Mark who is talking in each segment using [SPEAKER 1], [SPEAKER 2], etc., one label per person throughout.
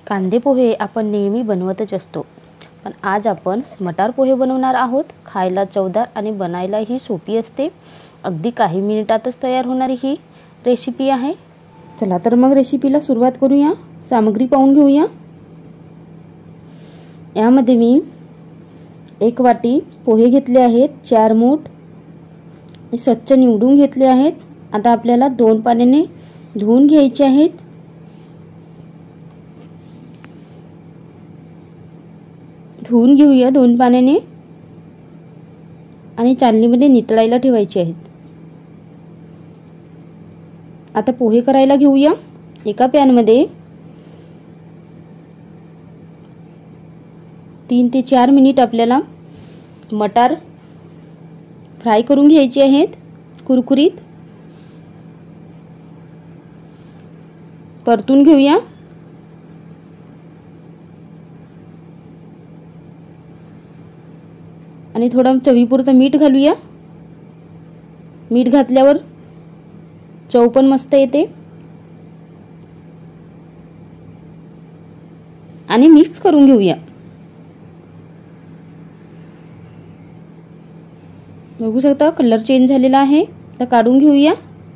[SPEAKER 1] कांदे पोहे आपण नेहमी बनवतच असतो, पण आज आपण मटार पोहे बनवणार आहोत। खायला चवदार आणि बनायलाही सोपी असते। अगदी काही मिनिटातच तयार होणारी ही रेसिपी आहे। चला तर मग रेसिपीला सुरुवात करूया। सामग्री पाहून घेऊया। यामध्ये मी 1 वाटी पोहे घेतले आहेत, 4 मूठ स्वच्छ निवडून घेतले आहेत। आता आपल्याला 2 पाण्याने धुवून घ्यायचे आहेत। धुवून घेऊया 2 पाण्याने आणि चालणीमध्ये नितळायला ठेवायचे आहेत। आता पोहे करायला घेऊया। एका पॅन मध्ये 3 ते 4 मिनिट आपल्याला मटार फ्राय करून घ्यायचे आहेत, कुरकुरीत परतून घेऊया। आणि थोडं चवीपुरतं मीठ घालूया। मीठ घातल्यावर चव पण मस्त येते। आणि मिक्स करून घेऊया। बघू शकता कलर चेंज झालेला आहे। आता काढून घेऊया।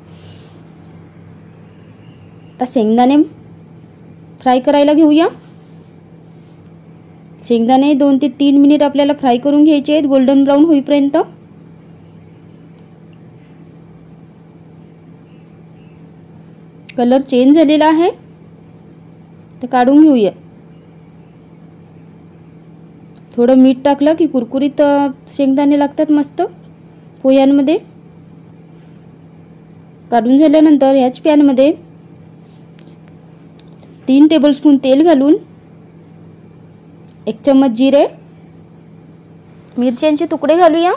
[SPEAKER 1] आता शेंगदाणे फ्राय करायला घेऊया। शेंगदाणे 2 ते 3 मिनिट आपल्याला फ्राय करून घ्यायचे आहेत, गोल्डन ब्राउन होईपर्यंत। कलर चेंज झालेला आहे, तर काढून घेऊया। थोडं मीठ टाकलं की कुरकुरीत शेंगदाणे लागतात मस्त पोह्यांमध्ये। काढून झाल्यानंतर याच पॅन मध्ये 3 टेबलस्पून तेल घालून 1 चम्मच जिरे, मिरच्यांचे तुकडे घालूया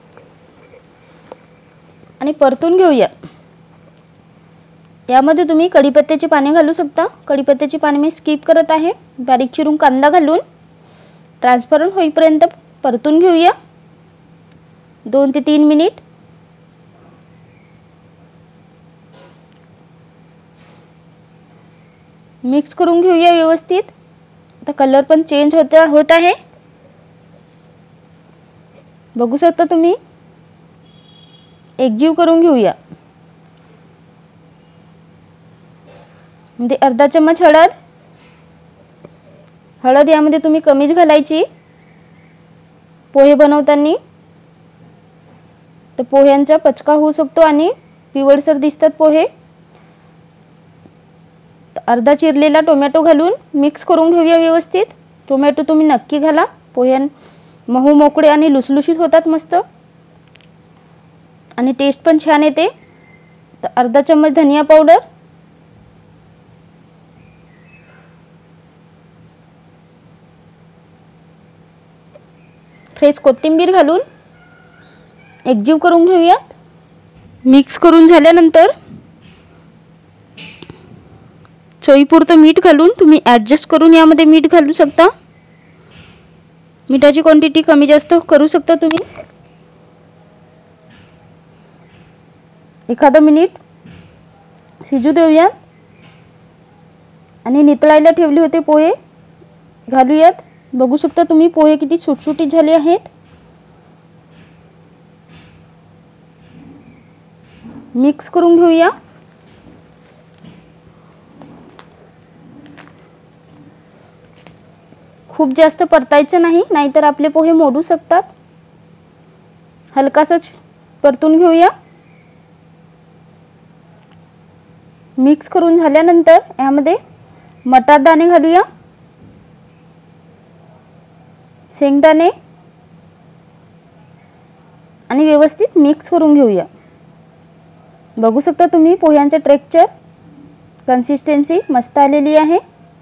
[SPEAKER 1] आणि परतून घेऊया। यामध्ये तुम्ही कढीपत्त्याचे पाने घालू शकता। कढीपत्त्याचे पाने मी स्किप करत आहे। बारीक चिरून कांदा घालून ट्रान्सपरंट होईपर्यंत परतून घेऊया 2 ते 3 मिनिट। मिक्स करून घेऊया व्यवस्थित। आता कलर पण चेंज होत आहे, बघू शकता तुम्ही। एकजीव करून घेऊया। म्हणजे अर्धा चम्मच हळद यामध्ये तुम्ही कमीच घालायची पोहे बनवताना, तर पोह्यांचा पचका होऊ शकतो आणि पिवळसर दिसतात पोहे। अर्धा चिरलेला टोमॅटो घालून मिक्स करून घेऊया व्यवस्थित। टोमॅटो तुम्ही नक्की घाला, पोहे मऊ मोकळे आणि लुसलुशीत होतात मस्त आणि टेस्ट पण छान येते। तर अर्धा चम्मच धनिया पावडर, फ्रेश कोथिंबीर घालून एकजीव करून घेऊया। मिक्स करून झाल्यानंतर चवीपुरतं मीठ घालून तुम्ही ॲडजस्ट करून यामध्ये मीठ घालू शकता। मिठाची क्वांटिटी कमी जास्त करू शकता तुम्ही। एखादा मिनिट शिजू देऊयात आणि नितळायला ठेवले होते पोहे घालूयात। बघू शकता तुम्ही पोहे किती सुटसुटीत झाले आहेत। मिक्स करून घेऊया। खूप जास्त परतायचं नाही, नाहीतर आपले पोहे मोडू शकतात। हलकासच परतून घेऊया। मिक्स करून झाल्यानंतर यामध्ये मटार दाणे घालूया, शेंगदाणे आणि व्यवस्थित मिक्स करून घेऊया। बघू शकता तुम्ही पोह्यांचे टेक्स्चर, कन्सिस्टन्सी मस्त आलेली आहे।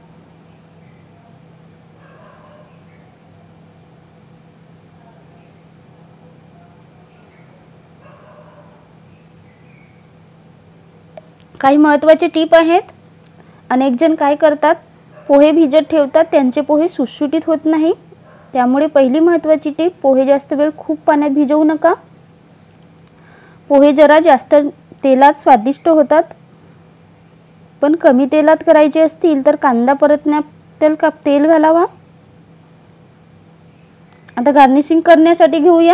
[SPEAKER 1] काही महत्त्वाचे टिप आहेत। अनेक जण काय करतात, पोहे भिजत ठेवतात, त्यांचे पोहे सुटसुटीत होत नाही। त्यामुळे पहिली महत्त्वाची टिप, पोहे जास्त वेळ खूप पाण्यात भिजवू नका। पोहे जरा जास्त तेलात स्वादिष्ट होतात, पण कमी तेलात करायचे असतील तर कांदा तेल घालावा। आता गार्निशिंग करण्यासाठी घेऊया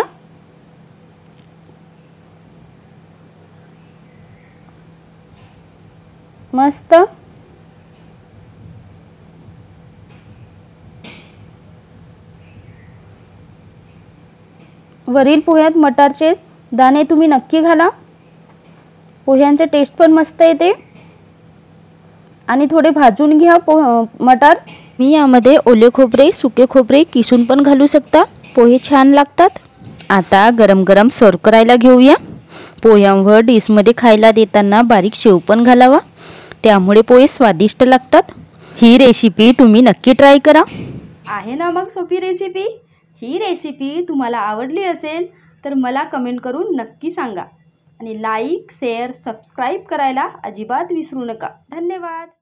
[SPEAKER 1] मस्त वरील पोह्यात मटारचे दाणे तुम्ही नक्की घाला। पोह्यांचे टेस्ट पण मस्त येते आणि थोडे भाजून घ्या मटार। मी यामध्ये ओले खोबरे, सुके खोबरे किसून पण घालू शकता, पोहे छान लागतात। आता गरम गरम सर्व करायला घेऊया। पोह्यांवर डिशमध्ये खायला देताना बारीक शेव पण घालावा, त्यामुळे पोहे स्वादिष्ट लागतात। ही रेसिपी तुम्ही नक्की ट्राय करा। आहे ना मग सोपी रेसिपी। ही रेसिपी तुम्हाला आवडली असेल तर मला कमेंट करून नक्की सांगा आणि लाईक, शेअर, सबस्क्राईब करायला अजिबात विसरू नका। धन्यवाद।